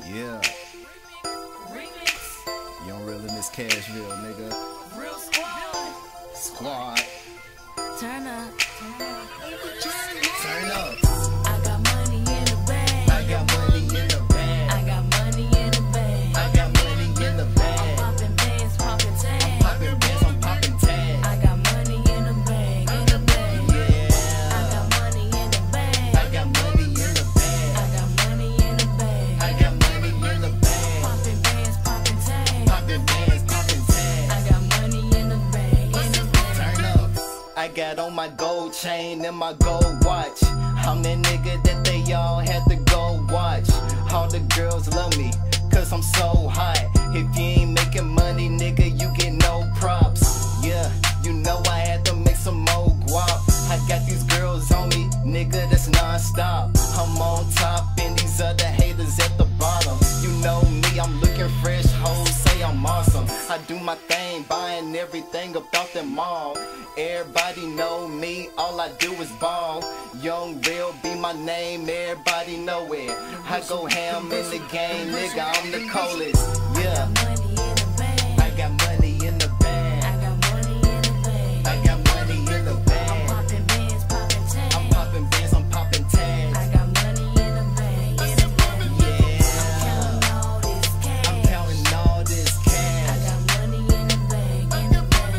Yeah. Young Real in this Cashville, nigga. Real squad. Squad. Turn up. Turn up. I got money in the bag. I got money in the bag. I got money in the bag. I got money in the I'm bag. popping bands, popping tags. Popping bands, I'm popping tags. I got money in the bag, in the bag. Yeah. I got money in the bag. I got money in the bag. I got money in the bag. I got money in the bag. Popping bands, popping tags. Popping bands, popping tags. I got money in the bag, in the bag. Turn up. I got on my gold chain and my gold watch. I'm that nigga that they all had to go watch. All the girls love me, cause I'm so hot. If you ain't making money, nigga, you get no props. Yeah, you know I had to make some more guap. I got these girls on me, nigga, that's non-stop. I'm on top and these other haters at the bottom. You know me, I'm looking fresh, hoes say I'm awesome. I do my thing, buying everything up out the mall. Everybody know me, all I do is ball. Young Real be my name, everybody know it. I go ham in the game, nigga, I'm the coldest. Yeah, Money in the bag. I got money in the bag. I got money in the bag. I got money in the I'm bag. popping bands, popping tags. I'm popping bands, I'm popping tags. I got money in the bag, in the bag. Yeah, Counting all this cash. I'm counting all this I cash. got money in the bag, in the bag.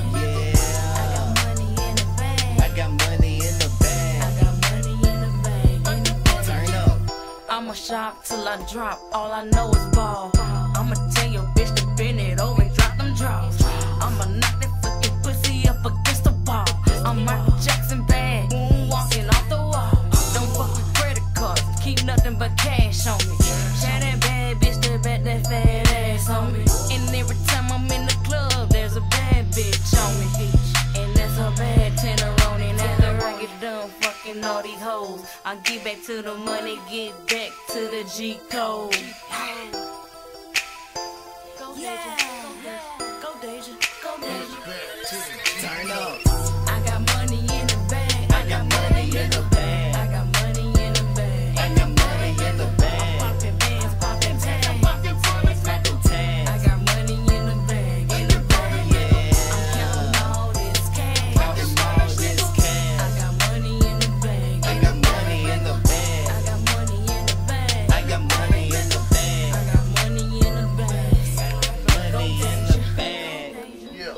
Yeah, I got money in the bag. I got money in the I bag. got money in the bag, in the bag. Turn up. I'ma shop till I drop. All I know is ball. I'ma tell your bitch to bend it over and drop them draws. I'ma knock that fucking pussy up against the wall. I'm Michael Jackson bad, moonwalking off the wall. Don't fuck with credit cards, keep nothing but cash on me. Share that bad bitch that bet that fat ass on me. And every time I'm in the club, there's a bad bitch on me. And that's a bad tenderoni. And after I get done fucking all these hoes, I get back to the money, get back to the G code. Yeah, go Deja, go Deja. Turn up. I got money in the bag. I got money in the bag. I got money in the bag. I got money in the bag. Popping bands, popping tags. Popping tags. I got money in the bag, in the bag. I'm counting all this cash. Counting all this cash. I got money in the bag. I got money in the bag. I got money in the bag. I got money in the bag. I got money in the bag. Money in the bag. Yeah.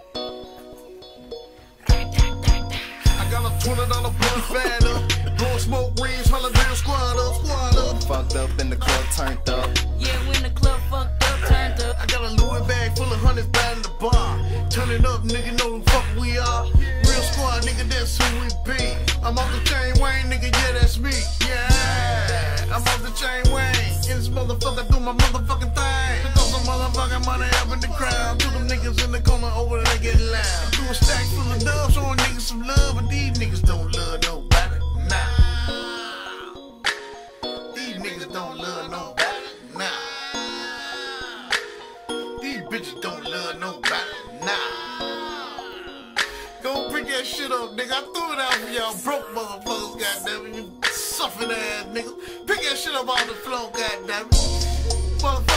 I got a $20 blunt fat up. Blowing smoke rings, holla real squad up, squad up. Fucked up in the club, turned up. Yeah, when the club fucked up, turned up. I got a Louis bag full of hundreds down in the bar. Turn it up, nigga, know who the fuck we are. Real squad, nigga, that's who we be. I'm off the chain Wayne, nigga, yeah, that's me. Yeah, I'm off the chain Wayne. In this motherfucker, do my motherfucking thing. Throw some motherfucking money up in the crowd. To them niggas in the corner over there, they get loud. Do a stack full of dubs, showing niggas some love, but these niggas don't love nobody. Nah. These niggas don't love nobody. Nah. These bitches don't love nobody. Nah. Go pick that shit up, nigga. I threw it out for y'all broke motherfuckers, goddammit. You suffering ass niggas. Pick that shit up off the floor, goddammit. Motherfucker.